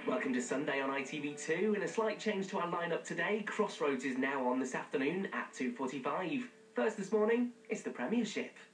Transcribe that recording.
Welcome to Sunday on ITV2. In a slight change to our lineup today, Crossroads is now on this afternoon at 2:45. First this morning, it's the Premiership.